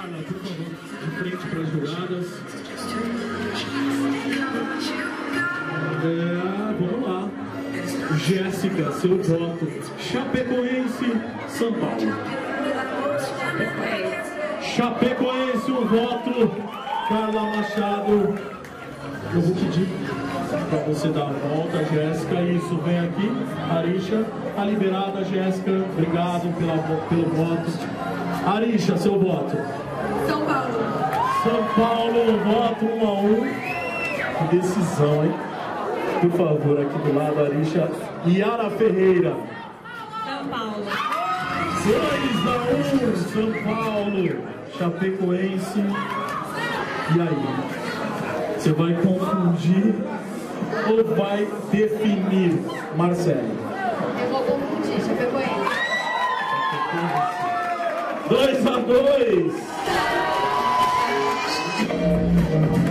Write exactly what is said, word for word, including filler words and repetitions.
Carla, por favor, de frente para as juradas. É, vamos lá. Jéssica, seu voto. Chapecoense, São Paulo. Chapecoense, um voto. Carla Machado. Eu vou pedir para você dar a volta, Jéssica. Isso, vem aqui. Arisha, a liberada, Jéssica. Obrigado pela, pelo voto. Arisha, seu voto. São Paulo. São Paulo, voto um a um. Que decisão, hein? Por favor, aqui do lado, Arisha. Yara Ferreira. São Paulo. dois a um, São Paulo. Chapecoense. E aí? Você vai confundir ou vai definir, Marcelo? Eu vou confundir, Chapecoense. dois a dois.